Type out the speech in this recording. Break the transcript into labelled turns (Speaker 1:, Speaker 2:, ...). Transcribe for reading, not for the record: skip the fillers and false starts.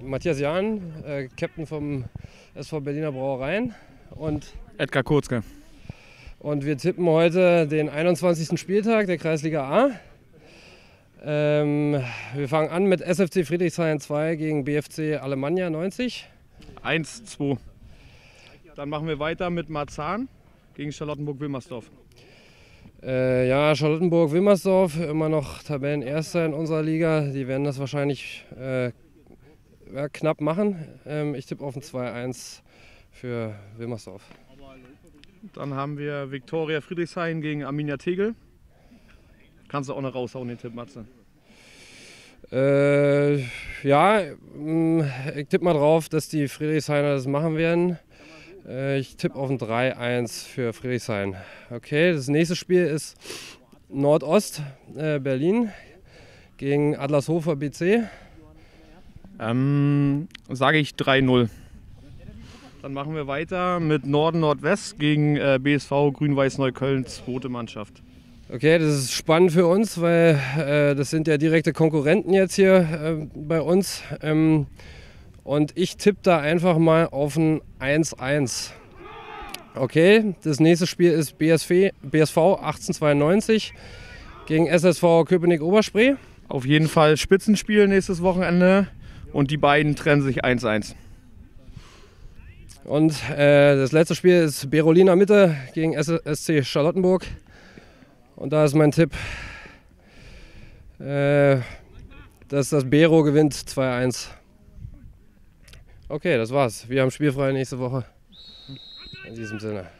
Speaker 1: Matthias Jahn, Captain vom SV Berliner Brauereien und
Speaker 2: Edgar Kurzke.
Speaker 1: Und wir tippen heute den 21. Spieltag der Kreisliga A. Wir fangen an mit SFC Friedrichshain 2 gegen BFC Alemannia 90.
Speaker 2: 1-2. Dann machen wir weiter mit Marzahn gegen Charlottenburg-Wilmersdorf.
Speaker 1: Ja, Charlottenburg-Wilmersdorf, immer noch Tabellenerster in unserer Liga. Die werden das wahrscheinlich knapp machen. Ich tippe auf ein 2-1 für Wilmersdorf.
Speaker 2: Dann haben wir Viktoria Friedrichshain gegen Arminia Tegel. Kannst du auch noch raushauen, den Tipp, Matze?
Speaker 1: Ja, ich tippe mal drauf, dass die Friedrichshainer das machen werden. Ich tippe auf ein 3-1 für Friedrichshain. Okay, das nächste Spiel ist Nordost Berlin gegen Adlershofer BC.
Speaker 2: Sage ich 3-0. Dann machen wir weiter mit Norden-Nordwest gegen BSV Grün-Weiß Neukölln, zweite Mannschaft.
Speaker 1: Okay, das ist spannend für uns, weil das sind ja direkte Konkurrenten jetzt hier bei uns. Und ich tippe da einfach mal auf ein 1-1. Okay, das nächste Spiel ist BSV 1892 gegen SSV Köpenick-Oberspree.
Speaker 2: Auf jeden Fall Spitzenspiel nächstes Wochenende und die beiden trennen sich 1-1.
Speaker 1: Und das letzte Spiel ist Berolina Mitte gegen SC Charlottenburg. Und da ist mein Tipp, dass das Bero gewinnt 2-1. Okay, das war's. Wir haben spielfrei nächste Woche. In diesem Sinne.